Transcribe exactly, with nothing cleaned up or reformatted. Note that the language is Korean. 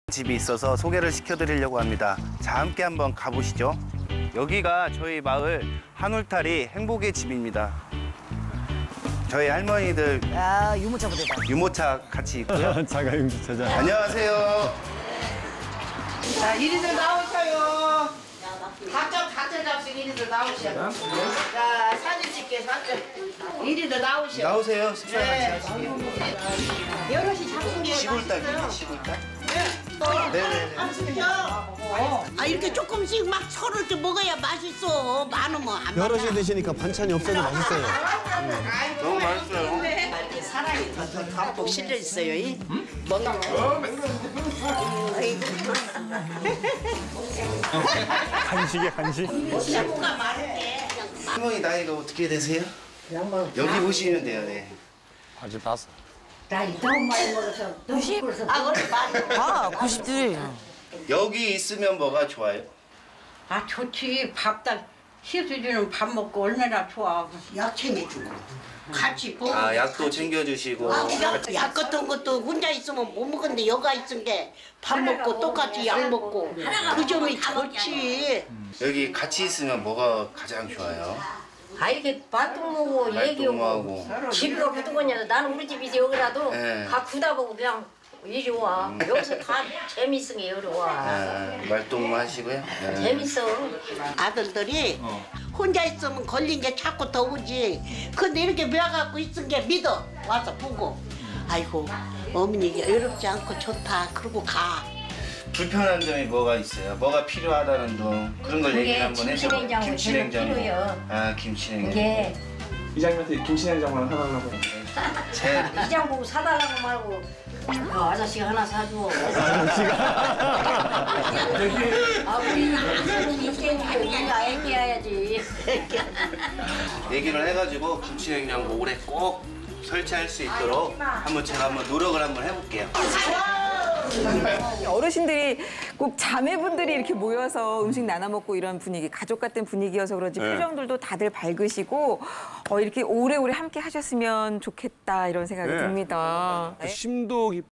집이 있어서 소개를 시켜드리려고 합니다. 자, 함께 한번 가보시죠. 여기가 저희 마을 한울타리 행복의 집입니다. 저희 할머니들 야, 유모차 부대다. 유모차 같이 있고요. 자가용주차장. 안녕하세요. 자, 이리들 나오셔요. 각자 각자 잡씩 이리들 나오셔. 자, 사진 찍게 사진. 이리들 나오셔. 나오세요. 식사 같이 네. 하시게요. 여럿이 잡순 게 시골닭이네, 시골닭. 네네네. 아, 이렇게 조금씩 막 서로 이렇게 먹어야 맛있어. 많으면 안 맛나. 여럿이 드시니까 반찬이 없어도 맛있어요. 너무 맛있어요. 이렇게 사랑이 더 듬뿍 실려 있어요. 이 먹는 거. 간식이야, 간식. 식구가 많은데. 할머니 나이가 어떻게 되세요? 여기 보시면 돼요. 네. 아직 봤어. 나이 너무 많이 먹어서 구십? 아, 그래 많이. 아, 구십들. 여기 있으면 뭐가 좋아요? 아 좋지. 밥다 희수주는 밥 먹고 얼마나 좋아. 약 챙겨주고. 같이 먹고. 아, 약도 챙겨주시고. 약, 약 같은 것도 혼자 있으면 못 먹는데 여가 있은 게 밥 먹고 똑같이 약 먹고 그 점이 좋지. 여기 같이 있으면 뭐가 가장 좋아요? 아 이렇게 말동무고 얘기하고 말동무하고. 집이가 부두거냐. 나는 우리 집이지 여기라도 네. 가 구다 보고 그냥 이리 와. 여기서 다 재밌은 게 여기 와. 아, 말동무 하시고요. 네. 재밌어. 아들들이 혼자 있으면 걸린 게 자꾸 더 오지. 근데 이렇게 모여갖고 있은 게 믿어. 와서 보고. 아이고 어머니가 외롭지 않고 좋다. 그러고 가. 불편한 점이 뭐가 있어요? 뭐가 필요하다는 둥 그런 걸 그게 얘기 한번 해줘. 김치냉장고 김치냉장고. 제일 필요해요. 아, 김치냉장고. 이게 이장님한테 김치냉장고를 사달라고. 제 이장 보고 사달라고 말고 그 아저씨가 하나 사줘. 아 우리 아저씨 있겠는데 우리가 애기야야지. 얘기를 해가지고 김치냉장고 올해 꼭 설치할 수 있도록 한번 제가 한번 노력을 한번 해볼게요. 어르신들이 꼭 자매분들이 이렇게 모여서 음식 나눠 먹고 이런 분위기, 가족 같은 분위기여서 그런지 네. 표정들도 다들 밝으시고 어, 이렇게 오래오래 함께 하셨으면 좋겠다 이런 생각이 네. 듭니다. 네. 심도 깊